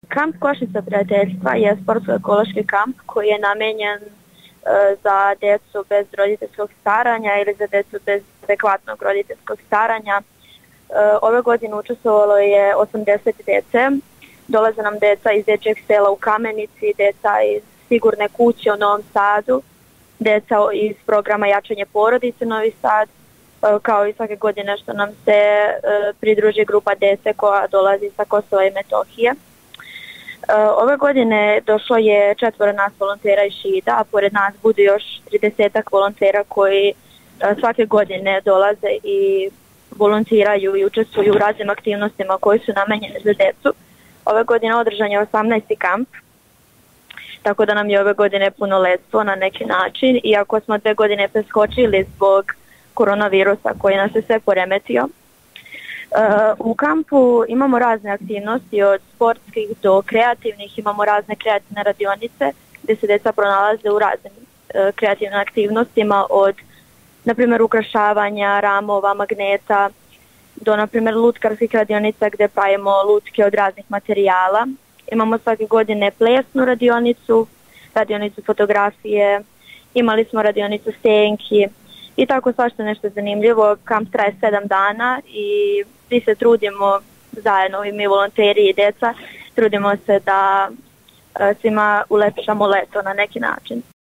Kamp Košnica prijateljstva je sportsko-ekološki kamp koji je namenjen za decu bez roditeljskog staranja ili za decu bez adekvatnog roditeljskog staranja. Ove godine učestvovalo je 80 dece. Dolaze nam deca iz dečjeg sela u Kamenici, deca iz Sigurne kuće u Novom Sadu, deca iz programa Jačanje porodice Novi Sad, kao i svake godine što nam se pridruži grupa dece koja dolazi sa Kosova i Metohije. Ove godine došlo je 4 nas volontera iz Šida, a pored nas bude još 30 volontera koji svake godine dolaze i volontiraju i učestvuju u raznim aktivnostima koji su namenjene za decu. Ove godine održan je 18. kamp, tako da nam je ove godine punoletstvo na neki način, iako smo 2 godine preskočili zbog koronavirusa koji nas je sve poremetio. U kampu imamo razne aktivnosti od sportskih do kreativnih, imamo razne kreativne radionice gdje se deca pronalaze u raznim kreativnim aktivnostima od, na primjer, ukrašavanja, ramova, magneta, do, na primjer, lutkarskih radionica gdje pravimo lutke od raznih materijala. Imamo svake godine plesnu radionicu, radionicu fotografije, imali smo radionicu senki i tako svašta nešto zanimljivo. Kamp traje 7 dana i svi se trudimo zajedno, i mi volonteri i deca, trudimo se da svima ulepšamo leto na neki način.